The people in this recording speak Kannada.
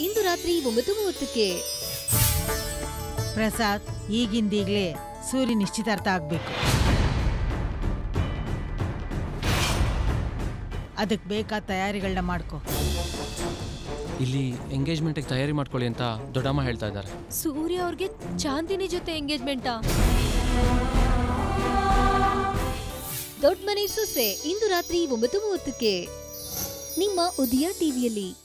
ಇಂದು ರಾತ್ರಿ 9:30ಕ್ಕೆ. ಪ್ರಸಾದ್, ಈಗಿಂದೀಗ್ಲೇ ಸೂರ್ಯ ನಿಶ್ಚಿತಾರ್ಥ ಆಗ್ಬೇಕು. ಅದಕ್ಕೆ ಬೇಕಾದ ತಯಾರಿಗಳನ್ನ ಮಾಡ್ಕೊ. ಇಲ್ಲಿ ಎಂಗೇಜ್ಮೆಂಟ್ಗೆ ತಯಾರಿ ಮಾಡ್ಕೊಳ್ಳಿ ಅಂತ ದೊಡ್ಡಮ್ಮ ಹೇಳ್ತಾ ಇದ್ದಾರೆ. ಸೂರ್ಯ ಅವ್ರಿಗೆ ಚಾಂದಿನಿ ಜೊತೆ ಎಂಗೇಜ್ಮೆಂಟಾ? ದೊಡ್ಡ ಮನೆ ಸೊಸೆ ಇಂದು ರಾತ್ರಿ 9:30ಕ್ಕೆ ನಿಮ್ಮ ಉದಯ ಟಿವಿಯಲ್ಲಿ.